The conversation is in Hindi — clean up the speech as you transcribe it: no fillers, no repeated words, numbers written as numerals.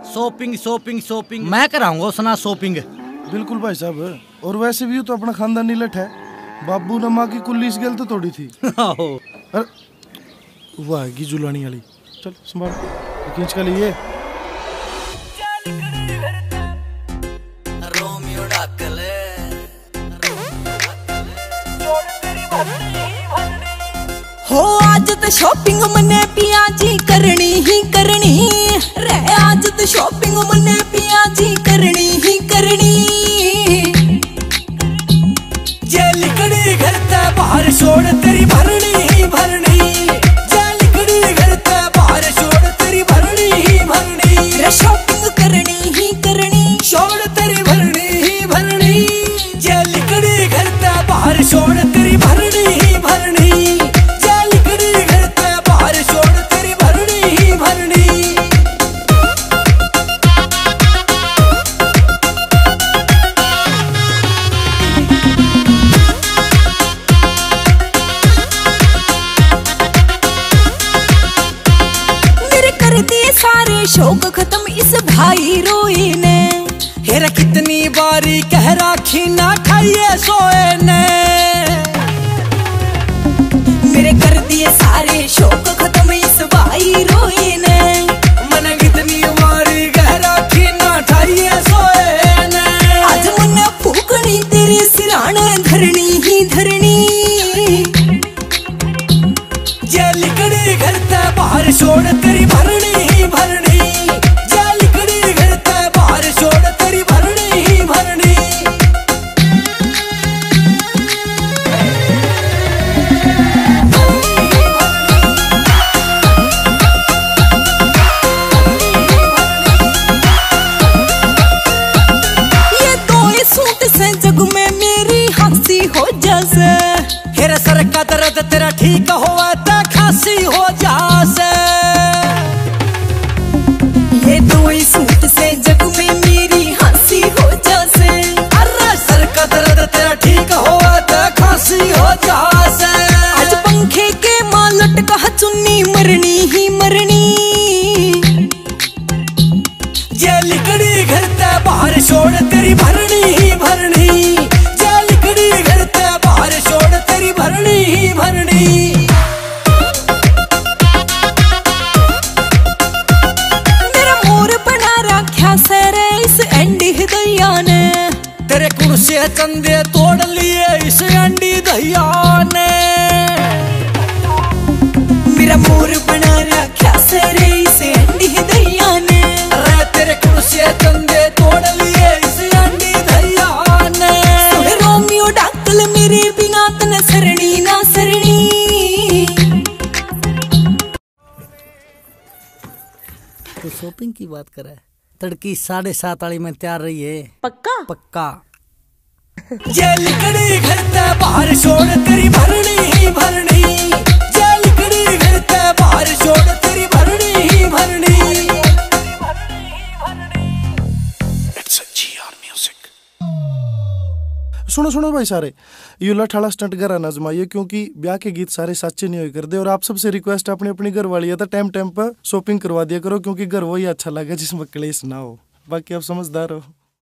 शॉपिंग शॉपिंग शॉपिंग मैं कराऊंगा उसना शॉपिंग। बिल्कुल भाई साहब, और वैसे भी तो अपना खानदानी लठ है। बाबू ने माँ की कुल्ली इस गल तो तोड़ी थी। अरे वाह की जुलानी वाली, चल संभाल खींच का लिए। हो आज तो शॉपिंग मने पिया जी करनी ही करनी रे, आज तो शॉपिंग मने पिया जी करनी ही करनी। जे लिकड़ी घर ते बाहर छोड़ तेरी भरनी ही भरनी, जे लिकड़ी घर ते बाहर छोड़ तेरी भरनी ही भरनी रे, शॉपिंग करनी ही करनी छोड़ तेरी भरनी ही भरनी, जे लिकड़ी घर ते बाहर छोड़ तेरी भरनी ही भरनी। सारे शौक खत्म इस भाई रोए ने, हेरा कितनी बारी कह राखी ना खाइए सोए ने। मेरे कर दिए सारे शौक खत्म इस भाई रोए ने, मैंने कितनी बारी कह राखी ना खाइए सोए ने। आज मन फूकनी तेरे सिराने धरनी ही धरनी, जे लिकड़ी घर ते बाहर छोड़ तेरी भरनी ही भरनी, जे लिकड़ी घर ते बाहर छोड़ तेरी भरनी ही भरनी। ये दो सूट से जग में मेरी हंसी हो जासे, हेरा सर का दर्द तेरा ठीक होवा तो खांसी हो जासे। ये दो सूट से जग में मेरी हंसी हो जासे, अरे सर का दर्द तेरा ठीक होवा तो खांसी हो जासे। आज पंखे के मां लटका चुन्नी मरनी ही मरनी, जे लिकड़ी घर ते बाहर छोड़ तेरी भरनी ही भरनी, जे लिकड़ी घर ते बाहर छोड़ तेरी भरनी ही भरनी। मेरा मोर बना रखा सरे इस एंडी दया ने, तेरे कुर्सी चंदे तोड़ लिए इस अंडी दहिया ने। मेरा मोर बना रखा सरे इस एंडी दया ने, अरे तेरे कुर्सी चंदे तोड़ लिए इस अंडी दहिया ने। रोमियो डाकल मेरे बिना तन सरणी ना सरणी। तो शॉपिंग की बात करे, तड़की 7:30 वाली में तैयार रही है। पक्का पक्का। जे लिकड़ी घर ते बाहर छोड़ तेरी भरनी ही भरनी, जे लिकड़ी घर ते बाहर छोड़ तेरी भरनी ही भरनी। सुनो सुनो भाई सारे, ये लठ वाला स्टंट घर ना जमाइए, क्योंकि ब्याह के गीत सारे सच्चे नहीं हो करते। और आप सबसे रिक्वेस्ट अपनी अपनी घर वाली है तो टाइम टाइम पर शॉपिंग करवा दिया करो, क्योंकि घर वही अच्छा लगे जिसमें क्लेश ना हो। बाकी आप समझदार हो।